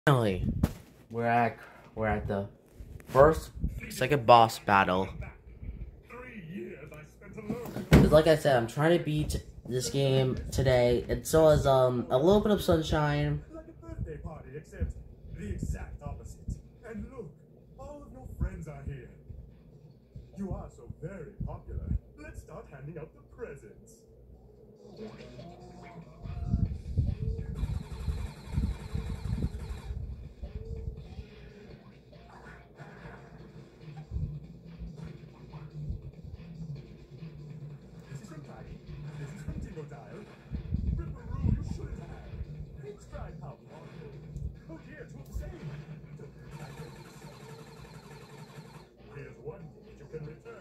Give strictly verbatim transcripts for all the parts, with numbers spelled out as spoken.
Finally, we're at we're at the first second boss battle. Cause like I said, I'm trying to beat this game today, and so as um a little bit of sunshine. Like a birthday party, except the exact opposite. And look, all of your friends are here. You are so very popular. Let's start handing out the presents. This is from Tiny. This is from Tingle Dial. Ripperoo, you should have. Please try how long. Oh dear, two of the same. Here's one that you can return.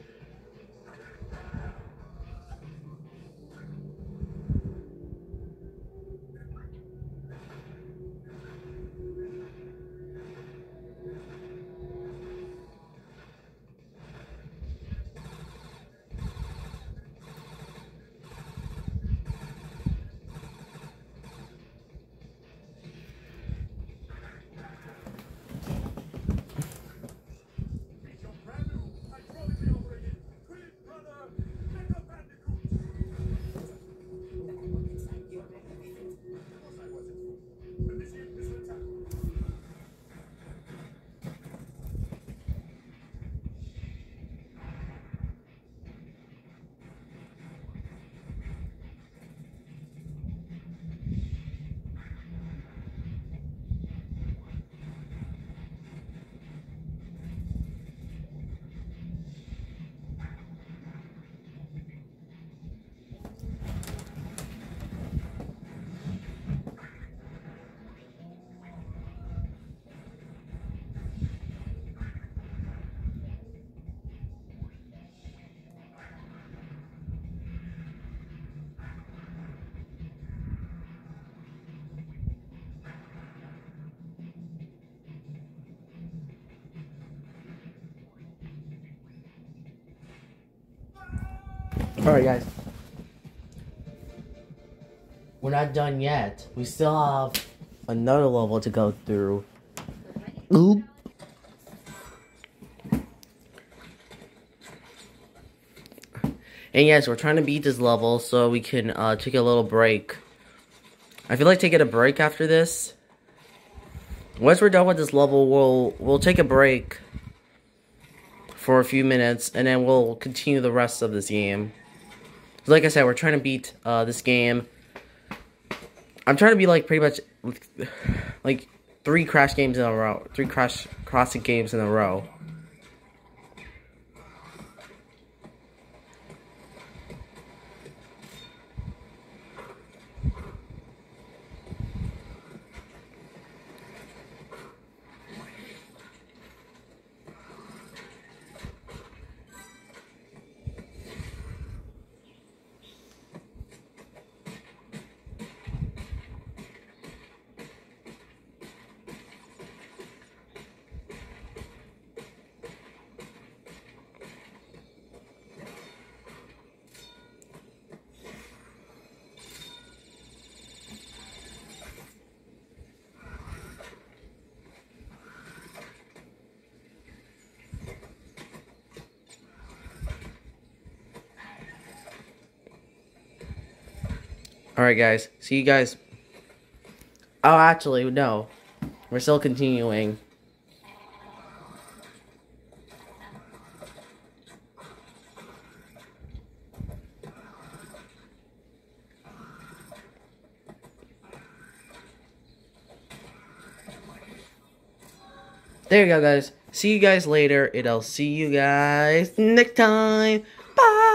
Alright guys, we're not done yet. We still have another level to go through. Oop. And yes, we're trying to beat this level so we can uh, take a little break. I feel like taking a break after this. Once we're done with this level, we'll we'll take a break for a few minutes, and then we'll continue the rest of this game. Like I said, we're trying to beat uh, this game. I'm trying to be like pretty much like three Crash games in a row, three Crash Crossing games in a row. Alright guys, see you guys. Oh, actually, no. We're still continuing. There you go, guys. See you guys later, and I'll see you guys next time. Bye!